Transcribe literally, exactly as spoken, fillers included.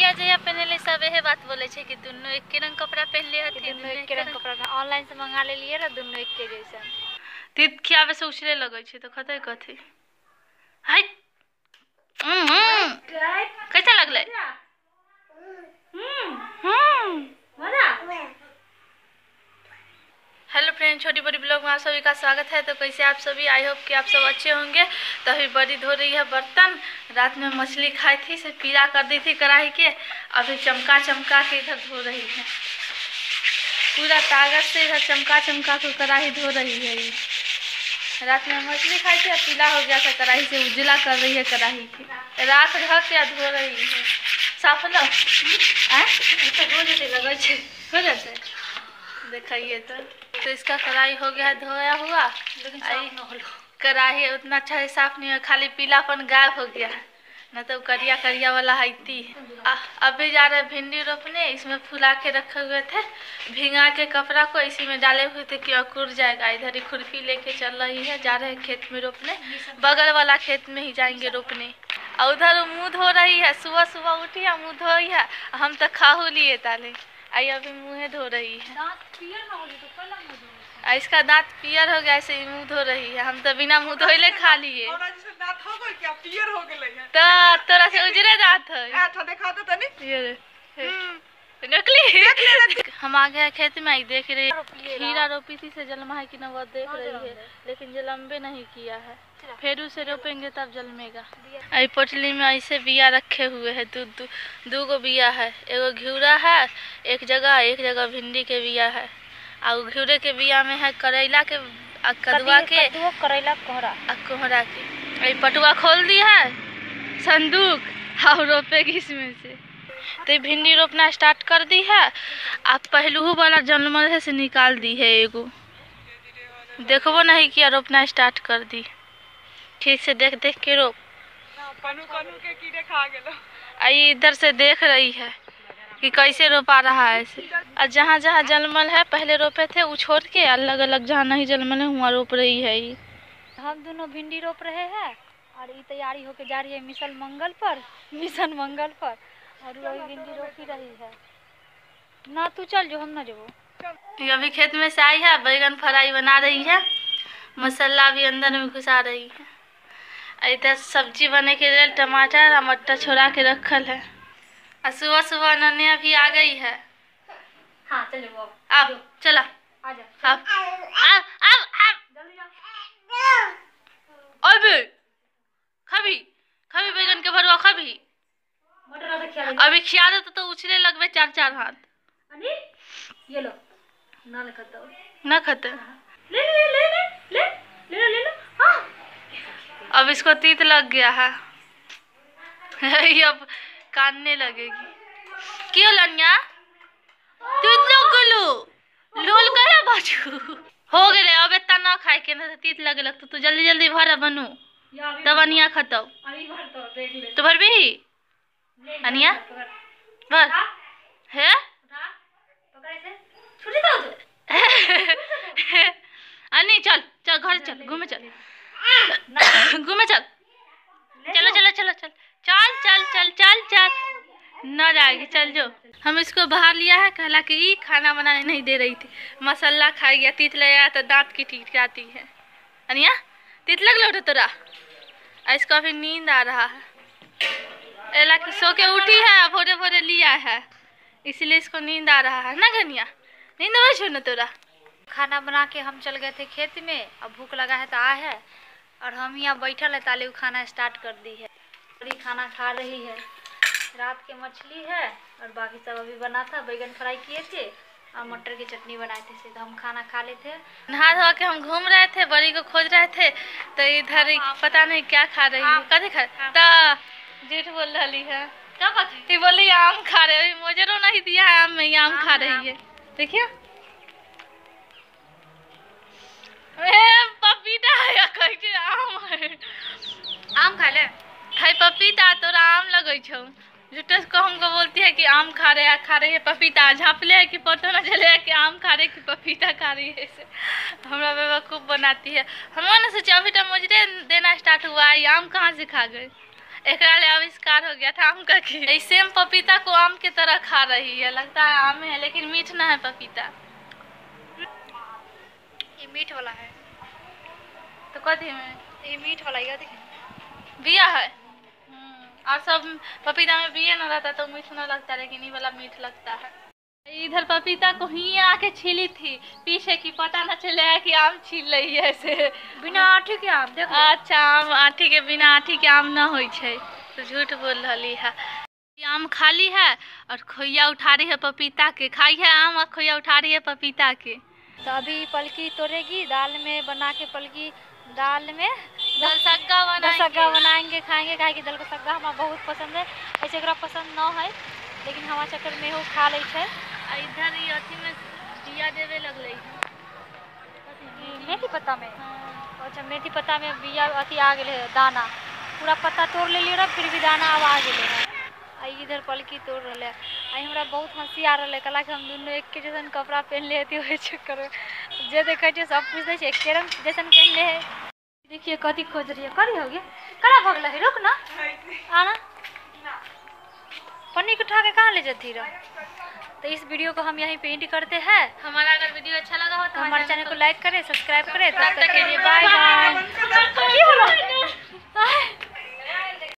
जहिया जहिया पहनले सब यही बात बोले छे कि दोनों एक रंग कपड़ा पहन ले हथी, दोनों एक रंग कपड़ा में ऑनलाइन से मंगा ले लिए रे दोनों एक के जैसा। तीत खियावे से उछले लगे छे तो खते कथी। हाय हम्म कैसा लगले? हम्म हम्म मजा। हेलो फ्रेंड, छोटी बड़ी ब्लॉग में आप सभी का स्वागत है। तो कैसे आप सभी, आई होप कि आप सब अच्छे होंगे। तो अभी बड़ी धो रही है बर्तन। रात में मछली खाई थी, से पीला कर दी थी कढ़ाई के, अभी चमका चमका के इधर धो रही है। पूरा ताकत से इधर चमका चमका के कढ़ाई धो रही है। ये रात में मछली खाई थी, पीला हो गया था कढ़ाई से, उजला कर रही है कढ़ाई की। रात ढक के धो रही है। साफ लो हो जाते लगे छे, हो जाते देखिए। तो तो इसका कढ़ाई हो गया है धोया हुआ, लेकिन कढ़ाई उतना अच्छा से साफ नहीं है, खाली पीलापन गायब हो गया है, न तो करिया करिया वाला हैती। अभी जा रहे भिंडी रोपने, इसमें फुला के रखे हुए थे भिंगा के कपड़ा को, इसी में डाले हुए थे कि अकुर जाएगा। इधर ही खुरपी लेके चल रही है, जा रहे हैं खेत में रोपने, बगल वाला खेत में ही जाएंगे रोपने। और उधर मुँह धो रही है, सुबह सुबह उठी है मुँह धोई है, हम तो खाहू लिए ताले, आई अभी मुँह धो रही है। इसका दांत पियर हो गया, ऐसे मुँह धो रही है। हम तो बिना मुँह धोइले खा लिए। तो तोरा से उजरे दांत है नकली। हम आ गए खेत में, आई देख रही खीरा रोपी थी से जलमा है कि न वो देख रही है, लेकिन जलम्बे नहीं किया है। फिर उसे रोपेंगे तब जलमेगा। आई पोटली में ऐसे बिया रखे हुए है, दू दू दू गो बिया है, एगो घिउरा है एक जगह, एक जगह भिंडी के बिया है। और घिउरे के बिया में है करेला के, कदुआ के, करेला कोहरा कोहरा के। आई पटुआ खोल दी है संदूक और रोपेगी इसमें से। तो भिंडी रोपना स्टार्ट कर दी है। आप पहलू वाला जन्म से निकाल दी है एगो, देखबो नहीं किया, रोपना स्टार्ट कर दी। ठीक से देख देख के रोप। कनु कनु के कीड़े खा गेलो। आई इधर से देख रही है कि कैसे रोपा रहा है ऐसे। और जहाँ जहाँ जलमल है पहले रोपे थे, वो छोड़ के अलग अलग जहाँ नहीं जलमल है वहाँ रोप रही है। ये हम दोनों भिंडी रोप रहे हैं और ये तैयारी होके जा रही है मिशन मंगल पर, मिशन मंगल पर, और वही भिंडी रोपी रही है। ना तू चल जो, हम ना जो। अभी खेत में से आई है, बैगन फ्राई बना रही है, मसाला भी अंदर में घुसा रही है। इधर सब्जी बने के लिए टमाटर और मटर छोड़ा के रखल है। और सुबह सुबह नन्या भी आ गई है। हाँ चलो आओ चला आजा आओ आओ आओ आओ अबे खबी खबी बैगन के भरुआ खबी। अभी खिया दे तो उछले लगवे चार चार हाथ। ये लो ना खतो ना खते ले ले ले ले ले ले ले लो। हाँ अब इसको तीत लग गया है, अब काटने लगेगी। क्यों लन्या तीत लग गलो लोल करा बाजू हो गए। अब इतना ना खाए के ना तीत लगे लगता, तो जल्दी जल्दी भरा बनू तब अनिया खतो। तो भर भी अनिया भर है अनि चल चल घर चल घूमे चल घूमे चल चलो चलो चलो चल चल चल चल चल चल न जाएगी चल जो। हम इसको बाहर लिया है, कहला कि ई खाना बनाने नहीं दे रही थी, मसाला खा गया, तीत लगा तो दांत की टीट जाती है। अनिया तीत लग लो तोरा। इसको अभी नींद आ रहा है, एला कि सो के उठी है, भोरे भोरे लिया है, इसलिए इसको नींद आ रहा है ना गनिया। नींद आवे छो न तोरा। खाना बना के हम चल गए थे खेत में, अब भूख लगा है तो आ है, और हम यहाँ बैठल है ताले खाना स्टार्ट कर दी है। बड़ी खाना खा रही है, रात के मछली है और बाकी सब अभी बना था, बैगन फ्राई किए थे और मटर की चटनी बनाए थे, तो हम खाना खा लेते। नहा धो के हम घूम रहे थे, बड़ी को खोज रहे थे, तो इधर पता नहीं क्या खा रही है, कथी खा तो जेठ बोल रही है, क्या बोली आम खा रहे, मोजरो नहीं दिया है आम में, आम खा रही है। देखिए पपीता है, कैसे आम है, आम खा ले खाई पपीता तोरा आम लगे छो। झूठस को हमको बोलती है कि आम खा रहे हैं, खा रही है पपीता, झाँपले है कि पता न चले कि आम खा रहे कि पपीता खा रही है। ऐसे हमारा बेवकूफ़ बनाती है। हम ना सोचे अभी तो मुझे देना स्टार्ट हुआ है, आम कहाँ से खा गए। एकरा ले आविष्कार हो गया था आम का खीर। सेम पपीता को आम के तरह खा रही है, लगता है आम है लेकिन मीठ ना है पपीता। ये मीठ वाला है तो कथी में? ये मीठ वाला है, देखिए बिया है। और सब पपीता में बिया न रहता तो मीठ न लगता, लेकिन ये वाला मीठ लगता है। इधर पपीता को ही आके छीली थी पीछे की, पता न चले कि आम छील रही है ऐसे बिना आठी के आम। देख अच्छा, आम आठी के बिना आठी के आम न होई छे, तो झूठ बोल रही है। आम खाली है और खोइया उठा रही है पपीता के। खाई है आम और खोइया उठा रही है पपीता के। तो अभी पलकी तोड़ेगी, दाल में बना के पलकी दाल में दल सग्गा बनाएंगे सग्गा बनाएंगे, खाएंगे। खाए कि दल का सग्गा हमारा बहुत पसंद है, ऐसे एकरा पसंद न है लेकिन हमारा चक्कर में हो खा ले छे। और इधर ये अथी में बिया देवे लगले है मेथी पत्ता में। अच्छा, मेथी पत्ता में बिया अथी आ गए है, दाना पूरा पत्ता तोड़ ले लियो, फिर भी दाना अब आ गए है। आई इधर पलकी तोड़ रहे है। आई हमरा बहुत हंसी आ रहा है, कला कि हम दोनों एक के जैसन कपड़ा पहन ले थी, वही चक्कर में जे देखे छे सब पूछते छे एक रंग जैसन पहन ले है। देखिए कथी खोज रही है, करी हो गया कड़ा भगला है, रुक ना आना पन्नी को उठा के कहाँ ले जाती रहा। तो इस वीडियो को हम यहीं पे एंड करते हैं। हमारा अगर वीडियो अच्छा लगा हो तो हमारे चैनल को लाइक करें, सब्सक्राइब करें। तब तक के लिए बाय बाय।